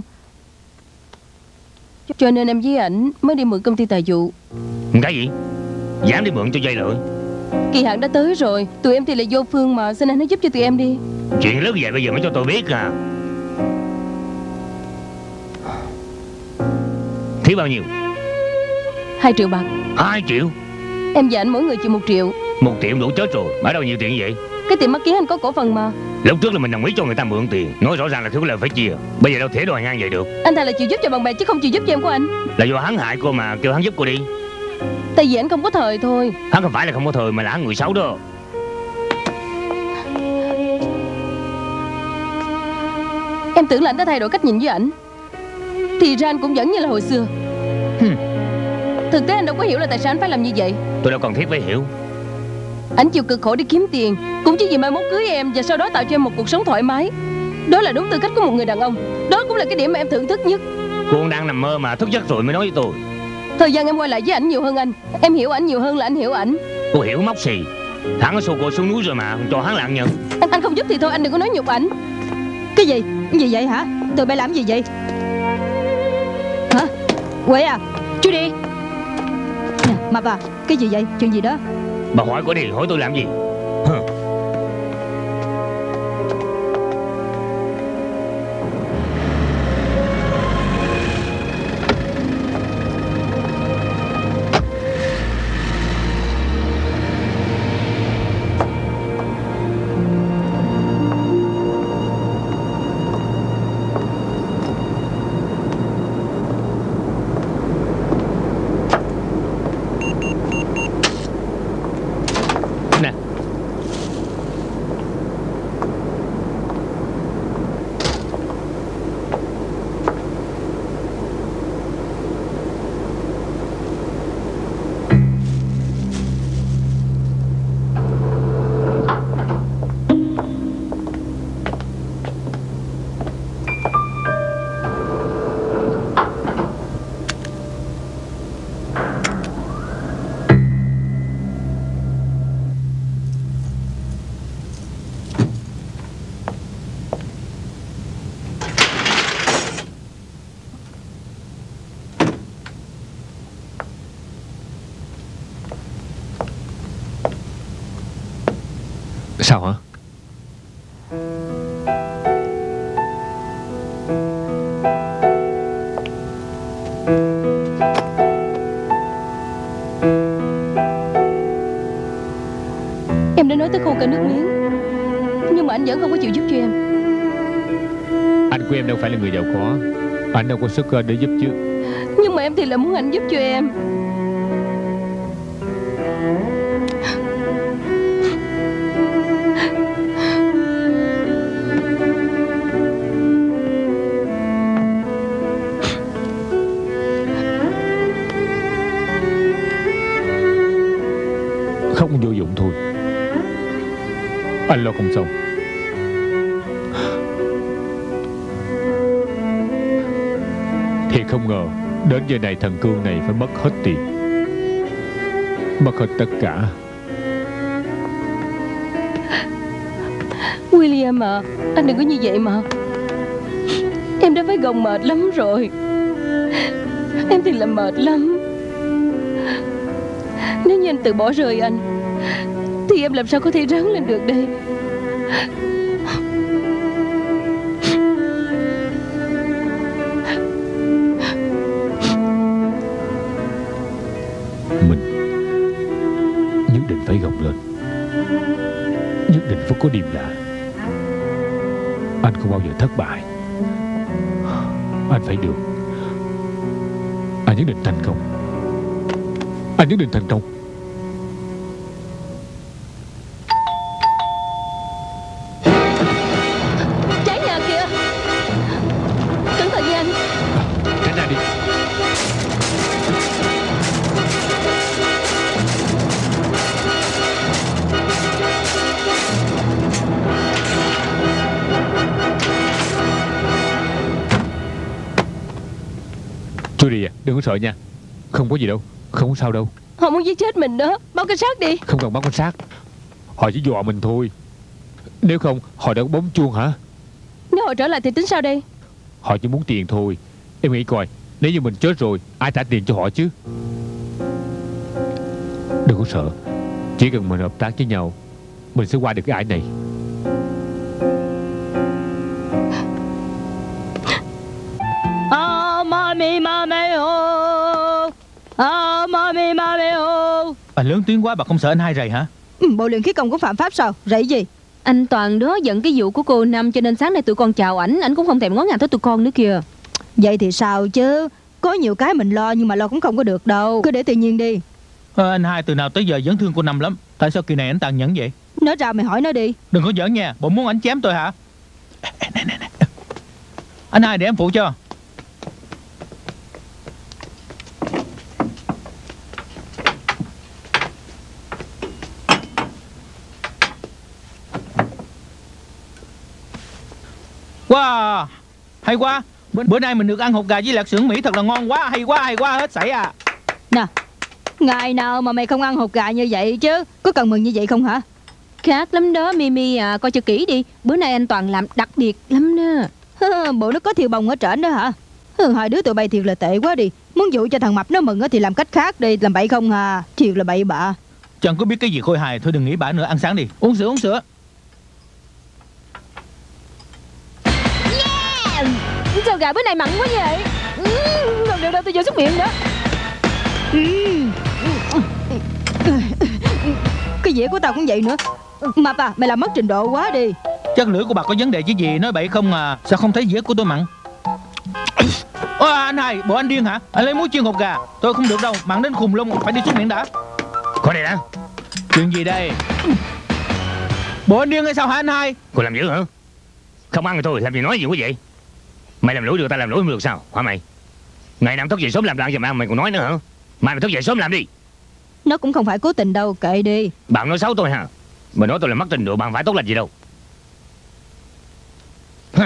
cho nên em với ảnh mới đi mượn công ty tài vụ. Cái gì? Dám đi mượn cho dây lợi? Kỳ hạn đã tới rồi, tụi em thì là vô phương mà. Xin anh hãy giúp cho tụi em đi. Chuyện lớn vậy bây giờ mới cho tôi biết à? Thiếu bao nhiêu? Hai triệu bạc. Hai triệu? Em và anh mỗi người chịu một triệu. Một triệu đủ chết rồi. Ở đâu nhiều tiền vậy? Cái tiệm mắt kiến anh có cổ phần mà. Lúc trước là mình đồng ý cho người ta mượn tiền, nói rõ ràng là thiếu lời phải chia. Bây giờ đâu thể đòi ngang vậy được. Anh ta là chịu giúp cho bạn bè chứ không chịu giúp cho em của anh. Là do hắn hại cô mà, kêu hắn giúp cô đi. Tại vì anh không có thời thôi. Hắn không phải là không có thời mà là hắn người xấu đó. Em tưởng là anh đã thay đổi cách nhìn với ảnh, thì ra anh cũng vẫn như là hồi xưa. Hmm. Thực tế anh đâu có hiểu là tại sao anh phải làm như vậy. Tôi đâu cần thiết phải hiểu. Anh chịu cực khổ đi kiếm tiền cũng chỉ vì mai mốt cưới em và sau đó tạo cho em một cuộc sống thoải mái. Đó là đúng tư cách của một người đàn ông. Đó cũng là cái điểm mà em thưởng thức nhất. Cô đang nằm mơ mà thức giấc rồi mới nói với tôi. Thời gian em quay lại với ảnh nhiều hơn anh. Em hiểu ảnh nhiều hơn là anh hiểu ảnh. Cô hiểu móc xì. Hắn ở xô cô xuống núi rồi mà không cho hắn lạng nhận. Anh, anh không giúp thì thôi, anh đừng có nói nhục ảnh. Cái gì? Cái gì vậy hả? Tụi bay làm gì vậy? Hả? Quệ à? Chú đi. Nè, mà bà, cái gì vậy? Chuyện gì đó? Bà hỏi cô đi, hỏi tôi làm gì? Hừ. Sao hả? Em đã nói tới khô cả nước miếng, nhưng mà anh vẫn không có chịu giúp cho em. Anh của em đâu phải là người giàu có, anh đâu có sức để giúp chứ. Nhưng mà em thì là muốn anh giúp cho em. Không vô dụng thôi. Anh lo không xong. Thiệt không ngờ đến giờ này thằng Cương này phải mất hết tiền, mất hết tất cả. William à, anh đừng có như vậy mà. Em đã phải gồng mệt lắm rồi. Em thì là mệt lắm. Nếu như anh tự bỏ rơi anh thì em làm sao có thể ráng lên được đây. Mình nhất định phải gồng lên, nhất định phải có điềm đạm. Anh không bao giờ thất bại. Anh phải được. Anh nhất định thành công. Anh nhất định thành công. Cháy nhà kìa. Cẩn thận nha anh. Tránh ra đi. Judy à, đừng có sợ nha. Không có gì đâu, không có sao đâu. Họ muốn giết chết mình đó. Báo cảnh sát đi. Không cần báo cảnh sát. Họ chỉ dọa mình thôi. Nếu không họ đã bấm chuông hả? Nếu họ trở lại thì tính sao đây? Họ chỉ muốn tiền thôi. Em nghĩ coi, nếu như mình chết rồi, ai trả tiền cho họ chứ? Đừng có sợ. Chỉ cần mình hợp tác với nhau, mình sẽ qua được cái ải này. Bà lớn tiếng quá, bà không sợ anh hai rầy hả? Ừ, bộ luyện khí công của phạm pháp sao? Rầy gì? Anh Toàn đó giận cái vụ của cô Năm, cho nên sáng nay tụi con chào ảnh, ảnh cũng không thèm ngó ngàng tới tụi con nữa kìa. Vậy thì sao chứ? Có nhiều cái mình lo nhưng mà lo cũng không có được đâu. Cứ để tự nhiên đi. à, Anh hai từ nào tới giờ vẫn thương cô Năm lắm. Tại sao kỳ này anh tàn nhẫn vậy? Nói ra mày hỏi nó đi. Đừng có giỡn nha, bộ muốn anh chém tôi hả? Nè nè nè. Anh hai để em phụ cho. Wow, hay quá. Bữa, bữa nay mình được ăn hột gà với lạc xưởng Mỹ thật là ngon quá. Hay quá, hay quá, hết sảy à. Nè, ngày nào mà mày không ăn hột gà như vậy chứ? Có cần mừng như vậy không hả? Khác lắm đó Mimi à, coi cho kỹ đi. Bữa nay anh Toàn làm đặc biệt lắm đó. Bộ nó có thiêu bồng ở trển đó hả? Hai đứa tụi bay thiệt là tệ quá đi. Muốn dụ cho thằng mập nó mừng thì làm cách khác đi. Làm bậy không à? Thiệt là bậy bạ. Chẳng có biết cái gì khôi hài. Thôi đừng nghĩ bả nữa, ăn sáng đi. Uống sữa, uống sữa. Sao gà bữa nay mặn quá vậy? Uhm, không được đâu, tôi vô xúc miệng nữa. Cái dĩa của tao cũng vậy nữa. Mập à, mày làm mất trình độ quá đi. Chắc lưỡi của bà có vấn đề chứ gì. Nói bậy không à. Sao không thấy dĩa của tôi mặn? Ô à, anh hai, bộ anh điên hả? Anh lấy muối chiên hột gà. Tôi không được đâu, mặn đến khùng luôn. Phải đi xúc miệng đã. Coi đây đã. Chuyện gì đây? Bộ anh điên hay sao hả anh hai? Cô làm dữ hả? Không ăn thì thôi, làm gì nói gì quá vậy? Mày làm lỗi được, ta làm lỗi không được sao? Hả mày? Ngày nào thức dậy sớm làm đoạn giùm ăn mày còn nói nữa hả? Mai mày thức dậy sớm làm đi. Nó cũng không phải cố tình đâu, kệ đi. Bạn nói xấu tôi hả? Mày nói tôi là mất trình độ, bạn phải tốt lành gì đâu. Hả?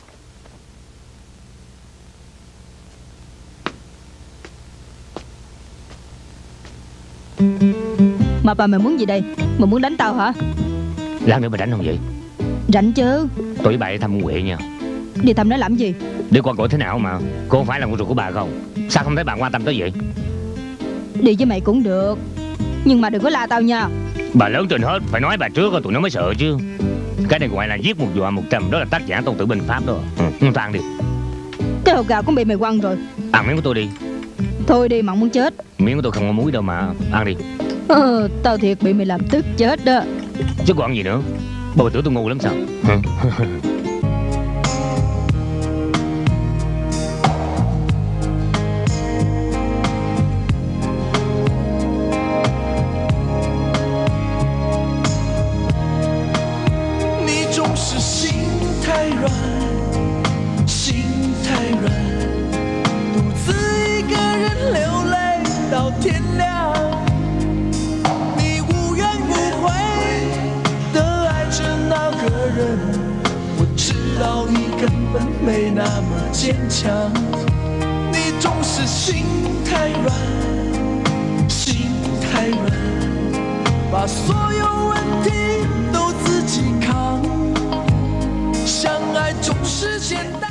Mà bà mày muốn gì đây? Mày muốn đánh tao hả? Lát nữa mày đánh không vậy? Rảnh chứ. Tôi với bà đi thăm con Huệ nha. Đi thăm nó làm gì? Để qua gọi thế nào mà. Cô không phải là con ruột của bà không? Sao không thấy bạn quan tâm tới vậy? Đi với mày cũng được, nhưng mà đừng có la tao nha. Bà lớn trên hết, phải nói bà trước rồi tụi nó mới sợ chứ. Cái này gọi là giết một dọa một trăm. Đó là tác giả Tôn Tử Binh Pháp đó. Ừ, không ăn đi. Cái hột gà cũng bị mày quăng rồi. Ăn miếng của tôi đi. Thôi đi, mặn muốn chết. Miếng của tôi không có muối đâu mà. Ăn đi. Ờ, tao thiệt bị mày làm tức chết đó. Chứ còn gì nữa. Bà tưởng tôi ngu lắm sao? Hả? 天亮，你无怨无悔的爱着坚强，你总是心太软，心太软，把所有问题都自己扛。相爱总是简单。